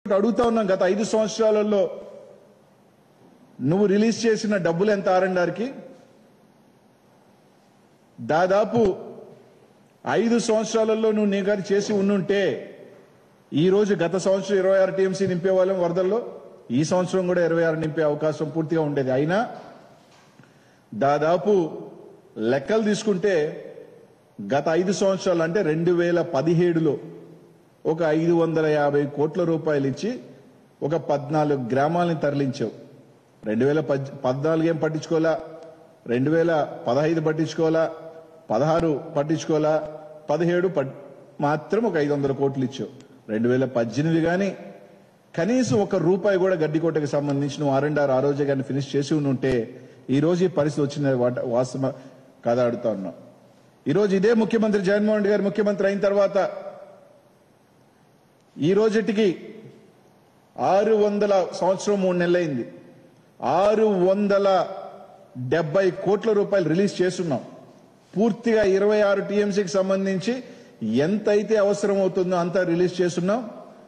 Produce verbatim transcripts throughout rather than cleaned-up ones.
అడుగుతా ఉన్నాం, గత ఐదు సంవత్సరాలలో నువ్వు రిలీజ్ చేసిన డబ్బులు ఎంత ఆర్ అండ్ ఆర్కి? దాదాపు ఐదు సంవత్సరాలలో నువ్వు నీ గారు చేసి ఉండుంటే ఈ రోజు గత సంవత్సరం ఇరవై ఆరు టీఎంసీ నింపేవాళ్ళం వరదల్లో, ఈ సంవత్సరం కూడా ఇరవై ఆరు నింపే అవకాశం పూర్తిగా ఉండేది. అయినా దాదాపు లెక్కలు తీసుకుంటే గత ఐదు సంవత్సరాలు అంటే రెండు వేల పదిహేడులో ఒక ఐదు వందల యాభై కోట్ల రూపాయలు ఇచ్చి ఒక పద్నాలుగు గ్రామాలని తరలించావు. రెండు వేల పద్నాలుగు ఏం పట్టించుకోవాలా, రెండు వేల పదహైదు పట్టించుకోవాలా, పదహారు పట్టించుకోవాలా, పదిహేడు మాత్రం ఒక ఐదు వందల కోట్లు ఇచ్చావు. రెండు వేల పద్దెనిమిది కానీ కనీసం ఒక రూపాయి కూడా గడ్డికోటకి సంబంధించి నువ్వు ఆర్ అండ్ ఆర్ ఆ రోజే కానీ ఫినిష్ చేసి ఉంటే ఈ రోజు ఈ పరిస్థితి వచ్చిన వాస్తవ కాదా అడుగుతా ఉన్నాం. ఈరోజు ఇదే ముఖ్యమంత్రి జగన్మోహన్ రెడ్డి గారు ముఖ్యమంత్రి అయిన తర్వాత ఈ రోజుటికి ఆరు వందల సంవత్సరం మూడు నెలలైంది, ఆరు వందల డెబ్బై కోట్ల రూపాయలు రిలీజ్ చేస్తున్నాం. పూర్తిగా ఇరవై ఆరు టీఎంసీకి సంబంధించి ఎంతైతే అవసరం అవుతుందో అంత రిలీజ్ చేస్తున్నాం.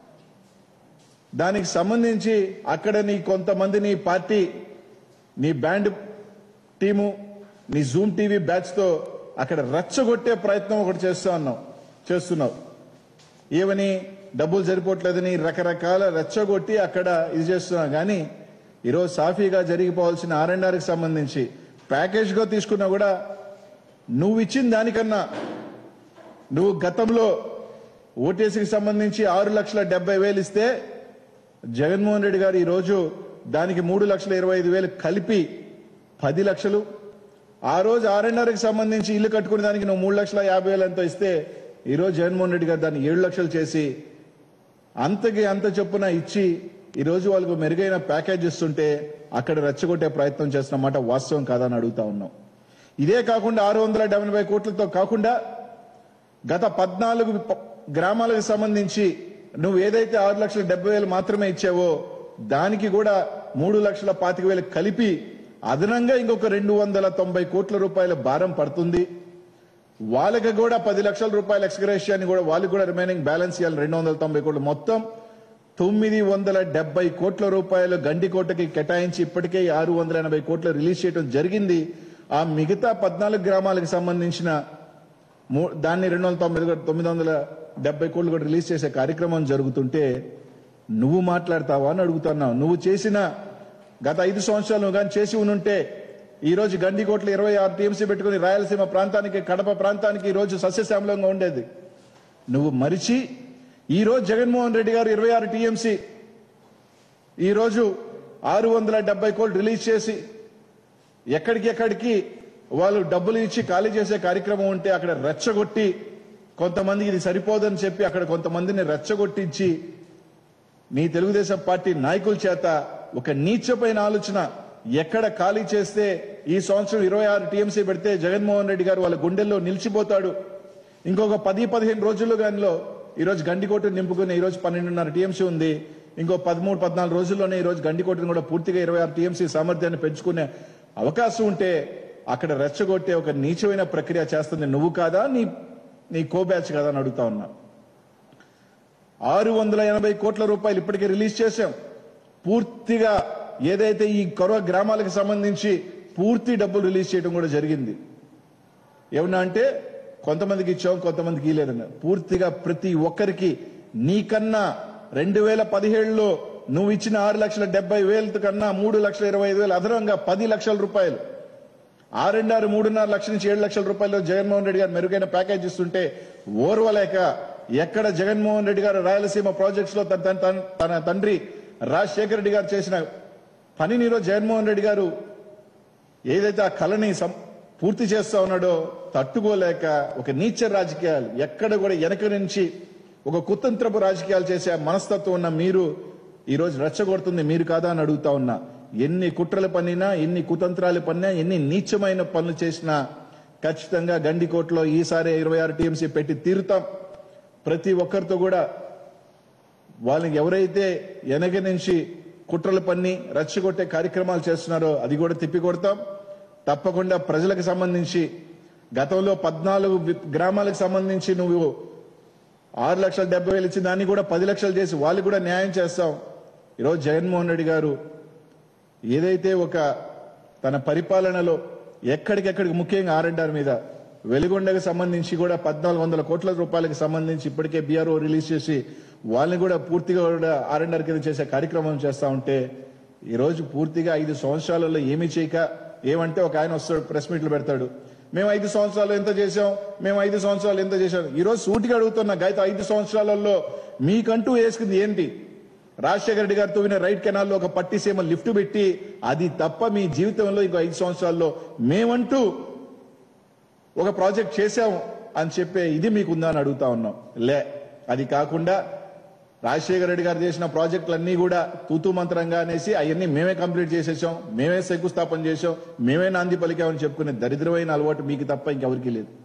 దానికి సంబంధించి అక్కడ నీ కొంతమంది నీ పార్టీ నీ బ్యాండ్ టీము నీ జూమ్ టీవీ బ్యాచ్ తో అక్కడ రెచ్చగొట్టే ప్రయత్నం ఒకటి చేస్తా ఉన్నాం చేస్తున్నావు ఏమని డబ్బులు సరిపోవట్లేదని రకరకాల రెచ్చగొట్టి అక్కడ ఇది చేస్తున్నాం. కానీ ఈరోజు సాఫీగా జరిగిపోవాల్సిన ఆర్ అండ్ ఆర్కి సంబంధించి ప్యాకేజ్గా తీసుకున్నా కూడా నువ్వు ఇచ్చిన దానికన్నా నువ్వు గతంలో ఓటీసీకి సంబంధించి ఆరు లక్షల డెబ్బై వేలు ఇస్తే జగన్మోహన్ రెడ్డి గారు ఈరోజు దానికి మూడు లక్షల ఇరవై ఐదు వేలు కలిపి పది లక్షలు, ఆ రోజు ఆర్ అండ్ ఆర్కి సంబంధించి ఇల్లు కట్టుకునే దానికి నువ్వు మూడు లక్షల యాభై వేలు ఎంతో ఇస్తే ఈరోజు జగన్మోహన్ రెడ్డి గారు దాన్ని ఏడు లక్షలు చేసి అంతకి అంత చొప్పున ఇచ్చి ఈరోజు వాళ్ళకు మెరుగైన ప్యాకేజ్ ఇస్తుంటే అక్కడ రెచ్చగొట్టే ప్రయత్నం చేస్తున్నమాట వాస్తవం కాదని అడుగుతా ఉన్నాం. ఇదే కాకుండా ఆరు వందల డెబ్బై కోట్లతో కాకుండా గత పద్నాలుగు గ్రామాలకు సంబంధించి నువ్వు ఏదైతే ఆరు లక్షల డెబ్బై వేలు మాత్రమే ఇచ్చావో దానికి కూడా మూడు లక్షల పాతిక వేలు కలిపి అదనంగా ఇంకొక రెండు వందల తొంభై కోట్ల రూపాయల భారం పడుతుంది. వాళ్ళకి కూడా పది లక్షల రూపాయల ఎక్స్గ్రేషియాన్ని కూడా వాళ్ళకి కూడా రిమైనింగ్ బ్యాలెన్స్ ఇవ్వాలి రెండు వందల తొంభై కోట్లు. మొత్తం తొమ్మిది వందల డెబ్బై కోట్ల రూపాయలు గండికోటకి కేటాయించి ఇప్పటికే ఆరు వందల ఎనభై కోట్లు రిలీజ్ చేయడం జరిగింది. ఆ మిగతా పద్నాలుగు గ్రామాలకు సంబంధించిన దాన్ని రెండు వందల తొంభై తొమ్మిది వందల డెబ్బై కోట్లు కూడా రిలీజ్ చేసే కార్యక్రమం జరుగుతుంటే నువ్వు మాట్లాడతావా అని అడుగుతున్నావు. నువ్వు చేసిన గత ఐదు సంవత్సరాలు నువ్వు కానీ చేసి ఉంటే ఈ రోజు గండికోట్లు ఇరవై ఆరు టీఎంసీ పెట్టుకుని రాయలసీమ ప్రాంతానికి కడప ప్రాంతానికి ఈ రోజు సస్యశ్యామలంగా ఉండేది. నువ్వు మరిచి ఈ రోజు జగన్మోహన్ రెడ్డి గారు ఇరవై ఆరు టీఎంసీ ఈ రోజు ఆరు వందల డెబ్బై కోట్లు రిలీజ్ చేసి ఎక్కడికి ఎక్కడికి వాళ్ళు డబ్బులు ఇచ్చి ఖాళీ చేసే కార్యక్రమం ఉంటే అక్కడ రెచ్చగొట్టి కొంతమందికి ఇది సరిపోదని చెప్పి అక్కడ కొంతమందిని రెచ్చగొట్టించి నీ తెలుగుదేశం పార్టీ నాయకుల చేత ఒక నీచమైన ఆలోచన ఎక్కడ ఖాళీ చేస్తే ఈ సంవత్సరం ఇరవై ఆరు టీఎంసీ పెడితే జగన్మోహన్ రెడ్డి గారు వాళ్ళ గుండెల్లో నిలిచిపోతాడు, ఇంకొక పది పదిహేను రోజుల్లో గానిలో ఈరోజు గండికోటను నింపుకుని ఈరోజు పన్నెండున్నర టీఎంసీ ఉంది, ఇంకో పదమూడు పద్నాలుగు రోజుల్లోనే ఈరోజు గండికోటను కూడా పూర్తిగా ఇరవై ఆరు టీఎంసీ సామర్థ్యాన్ని పెంచుకునే అవకాశం ఉంటే అక్కడ రెచ్చగొట్టే ఒక నీచమైన ప్రక్రియ చేస్తుంది నువ్వు కాదా, నీ నీ కో బ్యాచ్ కదా అని అడుగుతా ఉన్నా. ఆరు వందల ఎనభై కోట్ల రూపాయలు ఇప్పటికే రిలీజ్ చేశాం. పూర్తిగా ఏదైతే ఈ కొరవ గ్రామాలకు సంబంధించి పూర్తి డబ్బులు రిలీజ్ చేయడం కూడా జరిగింది. ఏమన్నా అంటే కొంతమందికి ఇచ్చాం కొంతమందికి ఇవ్వలేదన్న, పూర్తిగా ప్రతి ఒక్కరికి నీకన్నా రెండు వేల పదిహేడులో నువ్వు ఇచ్చిన ఆరు లక్షల డెబ్బై వేల కన్నా మూడు లక్షల ఇరవై ఐదు వేలు అదనంగా పది లక్షల రూపాయలు ఆరు అండ్ ఆరు మూడున్నర లక్షల నుంచి ఏడు లక్షల రూపాయలు జగన్మోహన్ రెడ్డి గారు మెరుగైన ప్యాకేజ్ ఇస్తుంటే ఓర్వలేక ఎక్కడ జగన్మోహన్ రెడ్డి గారు రాయలసీమ ప్రాజెక్ట్స్ లో తన తన తండ్రి రాజశేఖర రెడ్డి గారు చేసిన పనిని ఈరోజు జగన్మోహన్ రెడ్డి గారు ఏదైతే ఆ కళని పూర్తి చేస్తా ఉన్నాడో తట్టుకోలేక ఒక నీచ రాజకీయాలు ఎక్కడ కూడా వెనక నుంచి ఒక కుతంత్రపు రాజకీయాలు చేసే మనస్తత్వం ఉన్న మీరు ఈరోజు రెచ్చగొడుతుంది మీరు కాదా అని అడుగుతా ఉన్నా. ఎన్ని కుట్రలు పన్నినా ఎన్ని కుతంత్రాలు పన్నినా ఎన్ని నీచమైన పనులు చేసినా ఖచ్చితంగా గండికోటలో ఈసారి ఇరవై ఆరు టీఎంసీ పెట్టి తీరుతాం. ప్రతి ఒక్కరితో కూడా వాళ్ళకి ఎవరైతే వెనక నుంచి కుట్రలు పన్ని రెచ్చగొట్టే కార్యక్రమాలు చేస్తున్నారో అది కూడా తిప్పికొడతాం. తప్పకుండా ప్రజలకు సంబంధించి గతంలో పద్నాలుగు గ్రామాలకు సంబంధించి నువ్వు ఆరు లక్షల డెబ్బై వేలు ఇచ్చిన దాన్ని కూడా పది లక్షలు చేసి వాళ్ళు కూడా న్యాయం చేస్తాం. ఈరోజు జగన్మోహన్ రెడ్డి గారు ఏదైతే ఒక తన పరిపాలనలో ఎక్కడికెక్కడికి ముఖ్యంగా ఆర్ అండ్ ఆర్ మీద వెలుగొండకు సంబంధించి కూడా పద్నాలుగు వందల కోట్ల రూపాయలకు సంబంధించి ఇప్పటికే బీఆర్ఓ రిలీజ్ చేసి వాళ్ళని కూడా పూర్తిగా కూడా ఆర్ అండ్ ఆర్ కింద చేసే కార్యక్రమం చేస్తా ఉంటే ఈరోజు పూర్తిగా ఐదు సంవత్సరాలలో ఏమీ చేయక ఏమంటే ఒక ఆయన వస్తాడు ప్రెస్ మీట్లు పెడతాడు, మేము ఐదు సంవత్సరాలు ఎంత చేశాం, మేము ఐదు సంవత్సరాలు ఎంత చేశాం. ఈరోజు సూటిగా అడుగుతున్నా, గత ఐదు సంవత్సరాలలో మీకంటూ వేసుకుంది ఏంటి? రాజశేఖర రెడ్డి గారితో విన రైట్ కెనాల్లో ఒక పట్టి సీమ లిఫ్ట్ పెట్టి అది తప్ప మీ జీవితంలో ఇంకో ఐదు సంవత్సరాల్లో మేమంటూ ఒక ప్రాజెక్ట్ చేశాము అని చెప్పే ఇది మీకుందా అని అడుగుతా ఉన్నాం. లే, అది కాకుండా రాజశేఖర రెడ్డి గారు చేసిన ప్రాజెక్టులన్నీ కూడా తూతూ మంత్రంగా అనేసి అవన్నీ మేమే కంప్లీట్ చేసేసాం, మేమే శంకుస్థాపన చేసాం, మేమే నాంది పలికామని చెప్పుకునే దరిద్రమైన అలవాటు మీకు తప్ప ఇంకెవరికీ లేదు.